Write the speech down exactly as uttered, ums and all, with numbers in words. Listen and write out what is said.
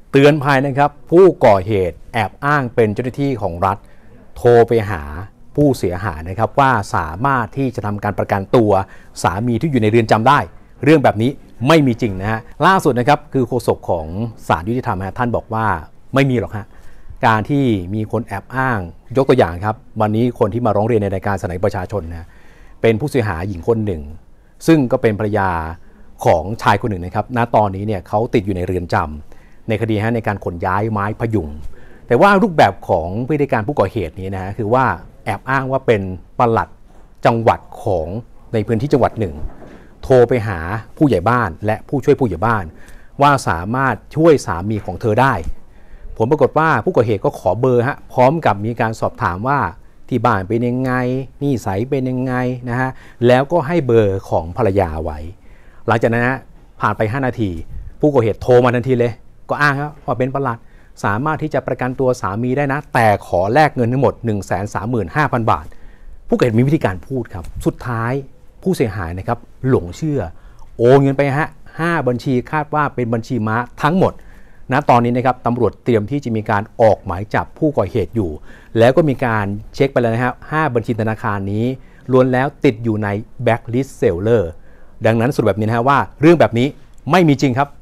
เตือนภัยนะครับผู้ก่อเหตุแอบอ้างเป็นเจ้าหน้าที่ของรัฐโทรไปหาผู้เสียหายนะครับว่าสามารถที่จะทำการประกันตัวสามีที่อยู่ในเรือนจำได้เรื่องแบบนี้ไม่มีจริงนะฮะล่าสุดนะครับคือโฆษกของศาลยุติธรรมท่านบอกว่าไม่มีหรอกฮะการที่มีคนแอบอ้างยกตัวอย่างครับวันนี้คนที่มาร้องเรียนในรายการสนัยประชาชนนะเป็นผู้เสียหายหญิงคนหนึ่งซึ่งก็เป็นภรรยาของชายคนหนึ่งนะครับณตอนนี้เนี่ยเขาติดอยู่ในเรือนจำในคดีฮะในการขนย้ายไม้พยุงแต่ว่ารูปแบบของพฤติการผู้ก่อเหตุนี้นะคือว่าแอบอ้างว่าเป็นปลัดจังหวัดของในพื้นที่จังหวัดหนึ่งโทรไปหาผู้ใหญ่บ้านและผู้ช่วยผู้ใหญ่บ้านว่าสามารถช่วยสามีของเธอได้ผลปรากฏว่าผู้ก่อเหตุก็ขอเบอร์ฮะพร้อมกับมีการสอบถามว่าที่บ้านเป็นยังไงนิสัยเป็นยังไงนะฮะแล้วก็ให้เบอร์ของภรรยาไว้หลังจากนั้นนะผ่านไปห้านาทีผู้ก่อเหตุโทรมาทันทีเลยก็อ้างครับว่าเป็นปลัดสามารถที่จะประกันตัวสามีได้นะแต่ขอแลกเงินทั้งหมด หนึ่งแสนสามหมื่นห้าพัน บาทผู้ก่อเหตุมีวิธีการพูดครับสุดท้ายผู้เสียหายนะครับหลงเชื่อโอนเงินไปฮะห้าบัญชีคาดว่าเป็นบัญชีม้าทั้งหมดณตอนนี้นะครับตำรวจเตรียมที่จะมีการออกหมายจับผู้ก่อเหตุอยู่แล้วก็มีการเช็คไปแล้วนะครับห้าบัญชีธนาคารนี้ล้วนแล้วติดอยู่ในแบ็คลิสต์เซลเลอร์ดังนั้นสรุปแบบนี้นะฮะว่าเรื่องแบบนี้ไม่มีจริงครับ